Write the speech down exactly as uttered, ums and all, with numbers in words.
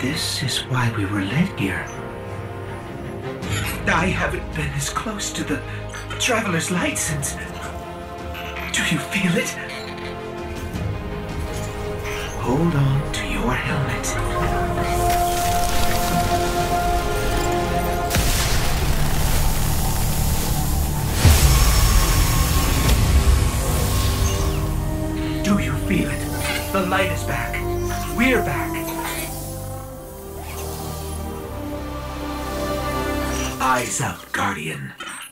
This is why we were led here. I haven't been as close to the Traveler's Light since... Do you feel it? Hold on to your helmet. Do you feel it? The light is back. We're back. Eyes out, Guardian.